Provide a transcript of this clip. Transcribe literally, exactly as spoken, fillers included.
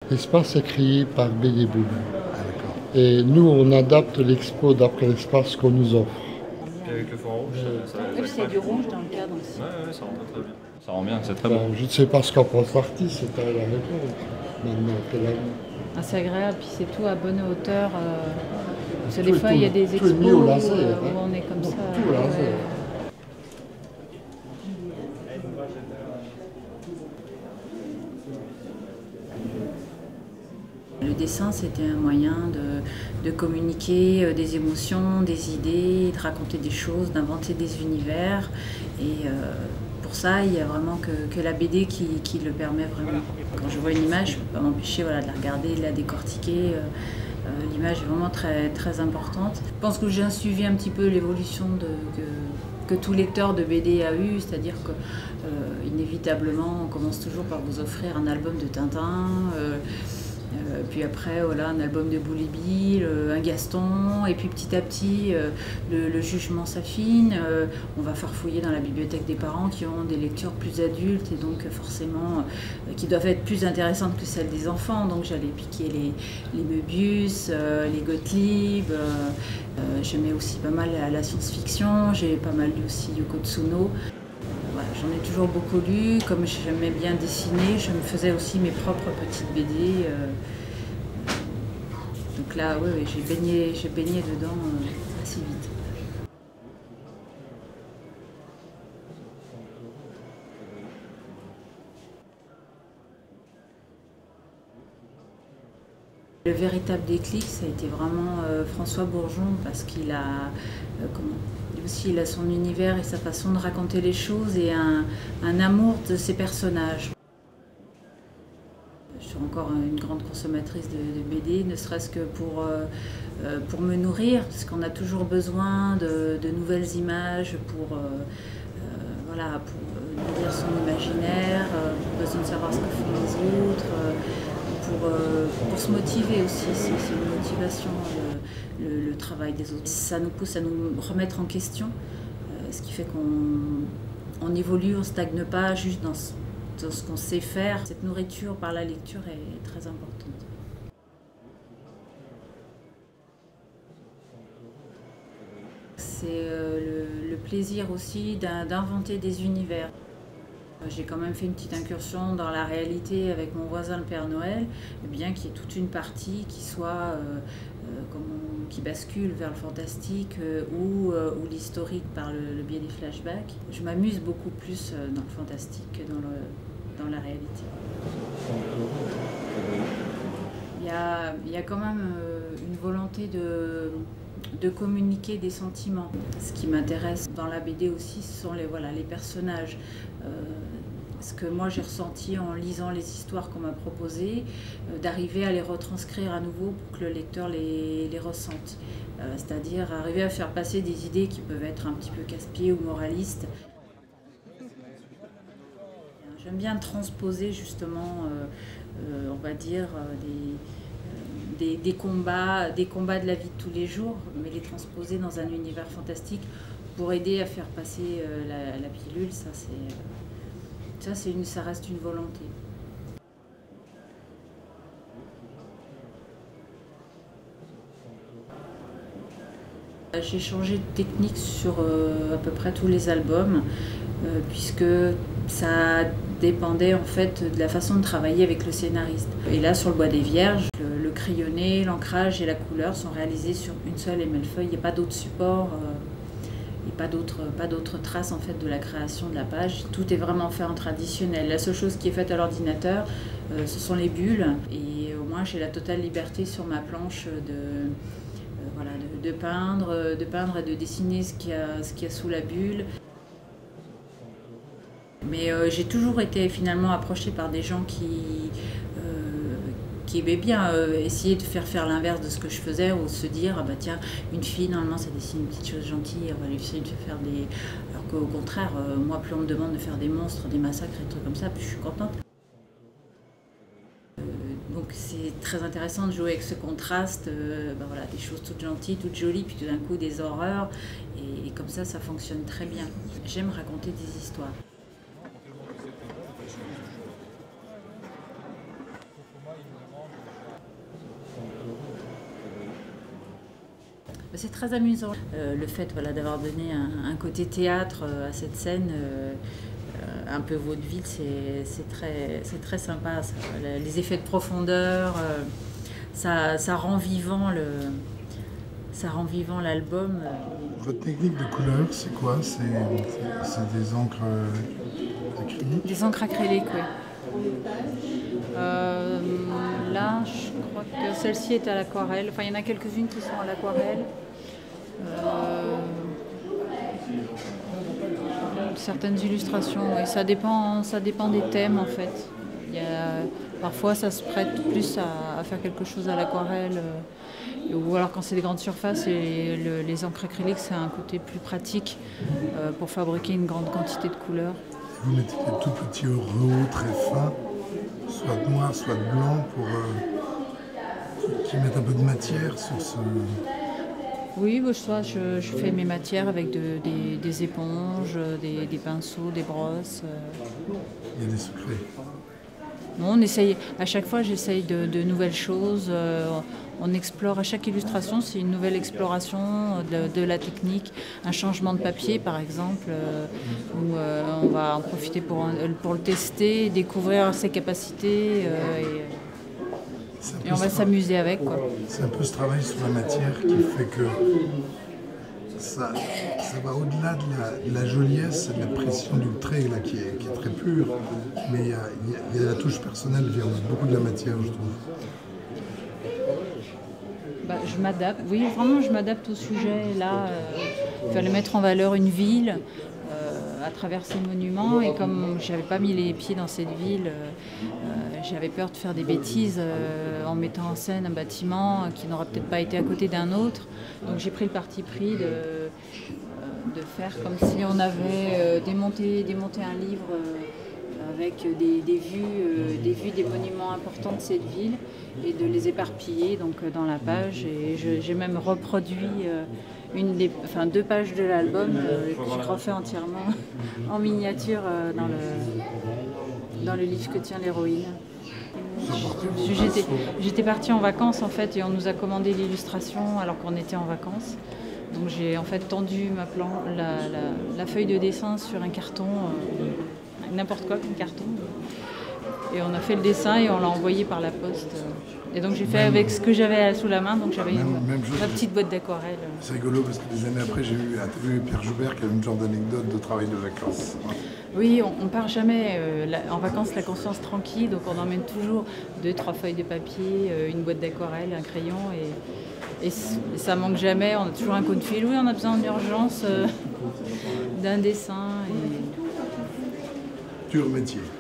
L'espace est créé par B D Boom. Ah, d'accord. Et nous, on adapte l'expo d'après l'espace qu'on nous offre. Et avec le fond rouge, ça, ça, Oui, c'est du rouge dans le cadre aussi. Ouais, ouais, ça rend très très bien. Ça rend bien, c'est très Ben, bon. je ne sais pas ce qu'en pense l'artiste, c'est à elle à répondre. Maintenant qu'elle a vu. Ah, c'est agréable, puis c'est tout à bonne hauteur. Euh, parce que Tout des est- fois, il y a tout- des tout est expos mis au où, laser, euh, hein. où on est comme Non, ça. tout au laser. ouais. Le dessin, c'était un moyen de, de communiquer euh, des émotions, des idées, de raconter des choses, d'inventer des univers. Et euh, pour ça, il y a vraiment que, que la B D qui, qui le permet vraiment. Quand je vois une image, je ne peux pas m'empêcher voilà, de la regarder, de la décortiquer. Euh, euh, L'image est vraiment très, très importante. Je pense que j'ai suivi un petit peu l'évolution que, que tout lecteur de B D a eu, c'est-à-dire que euh, inévitablement, on commence toujours par vous offrir un album de Tintin. Euh, Euh, puis après, voilà, un album de Boulébi, euh, un Gaston, et puis petit à petit, euh, le, le jugement s'affine. Euh, on va farfouiller dans la bibliothèque des parents qui ont des lectures plus adultes et donc forcément euh, qui doivent être plus intéressantes que celles des enfants. Donc j'allais piquer les, les Möbius, euh, les Gottlieb. Euh, euh, J'aimais aussi pas mal la, la science-fiction. J'ai pas mal lu aussi Yoko Tsuno. Voilà, j'en ai toujours beaucoup lu, comme j'aimais bien dessiner, je me faisais aussi mes propres petites B D. Euh, donc là, oui, ouais, j'ai baigné, j'ai baigné dedans euh, assez vite. Le véritable déclic, ça a été vraiment euh, François Bourgeon, parce qu'il a, euh, comment, lui aussi, il a son univers et sa façon de raconter les choses et un, un amour de ses personnages. Je suis encore une grande consommatrice de, de B D, ne serait-ce que pour, euh, pour me nourrir, parce qu'on a toujours besoin de, de nouvelles images pour, euh, euh, voilà, pour nourrir son imaginaire, euh, besoin de savoir ce que font les autres, euh, pour, euh, pour se motiver aussi, c'est une motivation, le, le, le travail des autres. Ça nous pousse à nous remettre en question, euh, ce qui fait qu'on on évolue, on ne stagne pas juste dans ce dans ce qu'on sait faire. Cette nourriture par la lecture est très importante. C'est euh, le, le plaisir aussi d'inventer des univers. J'ai quand même fait une petite incursion dans la réalité avec mon voisin le Père Noël, bien qu'il y ait toute une partie qui soit euh, euh, comme on, qui bascule vers le fantastique euh, ou, euh, ou l'historique par le, le biais des flashbacks. Je m'amuse beaucoup plus euh, dans le fantastique que dans, le, dans la réalité. Il y a, il y a quand même euh, une volonté de, de communiquer des sentiments. Ce qui m'intéresse dans la B D aussi, ce sont les, voilà, les personnages. Euh, ce que moi j'ai ressenti en lisant les histoires qu'on m'a proposées, euh, d'arriver à les retranscrire à nouveau pour que le lecteur les, les ressente. Euh, C'est-à-dire arriver à faire passer des idées qui peuvent être un petit peu casse-pieds ou moralistes. J'aime bien transposer justement, euh, euh, on va dire, euh, des, des, des, combats, des combats de la vie de tous les jours, mais les transposer dans un univers fantastique pour aider à faire passer euh, la, la pilule, ça, c'est, euh, ça, c'est une, ça reste une volonté. J'ai changé de technique sur euh, à peu près tous les albums, euh, puisque ça dépendait en fait de la façon de travailler avec le scénariste. Et là, sur le Bois des Vierges, le, le crayonné, l'ancrage et la couleur sont réalisés sur une seule émelle-feuille. Il n'y a pas d'autres supports euh, et pas d'autres pas d'autres traces en fait de la création de la page. Tout est vraiment fait en traditionnel. La seule chose qui est faite à l'ordinateur, euh, ce sont les bulles. Et au moins, j'ai la totale liberté sur ma planche de Voilà, de, de, peindre, de peindre et de dessiner ce qu'il y a, ce qu'il y a sous la bulle. Mais euh, j'ai toujours été finalement approchée par des gens qui, euh, qui aimaient bien euh, essayer de faire faire l'inverse de ce que je faisais, ou se dire, ah bah tiens, une fille, normalement ça dessine une petite chose gentille, on va lui essayer de faire des... Alors qu'au contraire, euh, moi plus on me demande de faire des monstres, des massacres et des trucs comme ça, plus je suis contente. Donc c'est très intéressant de jouer avec ce contraste, euh, ben voilà, des choses toutes gentilles, toutes jolies, puis tout d'un coup des horreurs, et, et comme ça, ça fonctionne très bien. J'aime raconter des histoires. C'est très amusant. Euh, le fait voilà, d'avoir donné un, un côté théâtre à cette scène, euh, un peu vaudeville, c'est très, très sympa. Ça. Les effets de profondeur, euh, ça, ça rend vivant le, ça rend vivant l'album. Votre technique de couleur, c'est quoi? C'est des encres acryliques? Des encres acryliques, oui. Euh, là, je crois que celle-ci est à l'aquarelle. Enfin, il y en a quelques-unes qui sont à l'aquarelle. Euh, certaines illustrations, oui. Ça dépend, ça dépend des thèmes, en fait. Il y a, parfois, ça se prête plus à, à faire quelque chose à l'aquarelle. Euh, ou alors quand c'est des grandes surfaces, et le, les encres acryliques, c'est un côté plus pratique euh, pour fabriquer une grande quantité de couleurs. Vous mettez des tout petits rehauts très fins, soit noir, soit blanc, pour euh, qui mettent un peu de matière sur ce... Oui, soit je, je fais mes matières avec de, des, des éponges, des, des pinceaux, des brosses. Il y a des secrets. Non, on essaye, à chaque fois j'essaye de, de nouvelles choses. Euh, on explore à chaque illustration, c'est une nouvelle exploration de, de la technique, un changement de papier par exemple, euh, où euh, on va en profiter pour, pour le tester, découvrir ses capacités euh, et, et on va s'amuser avec. C'est un peu ce travail sur la matière qui fait que ça, ça va au-delà de la, de la joliesse, de la pression du trait là, qui, est, qui est très pure, mais il y, y, y a la touche personnelle vient beaucoup de la matière, je trouve. Bah, je m'adapte, oui, vraiment je m'adapte au sujet. Là, euh, il fallait mettre en valeur une ville euh, à travers ces monuments, et comme je n'avais pas mis les pieds dans cette ville, euh, euh, j'avais peur de faire des bêtises euh, en mettant en scène un bâtiment qui n'aurait peut-être pas été à côté d'un autre. Donc j'ai pris le parti pris de, euh, de faire comme si on avait euh, démonté, démonté un livre euh, avec des, des, vues, euh, des vues des monuments importants de cette ville, et de les éparpiller donc, dans la page. Et j'ai même reproduit euh, une des, enfin, deux pages de l'album euh, que j'ai refait entièrement en miniature euh, dans, le, dans le livre que tient l'héroïne. J'étais partie en vacances en fait, et on nous a commandé l'illustration alors qu'on était en vacances. Donc j'ai en fait tendu ma plan, la, la, la feuille de dessin sur un carton, euh, n'importe quoi, un carton. Et on a fait le dessin et on l'a envoyé par la poste. Et donc j'ai fait avec ce que j'avais sous la main, donc j'avais ma petite boîte d'aquarelle. C'est rigolo parce que des années après, j'ai eu interviewé Pierre Joubert qui a une genre d'anecdote de travail de vacances. Oui, on ne part jamais euh, la, en vacances la conscience tranquille, donc on emmène toujours deux, trois feuilles de papier, euh, une boîte d'aquarelle, un crayon, et, et, et ça manque jamais. On a toujours un coup de fil, oui, on a besoin en urgence euh, d'un dessin. Et... Dur métier.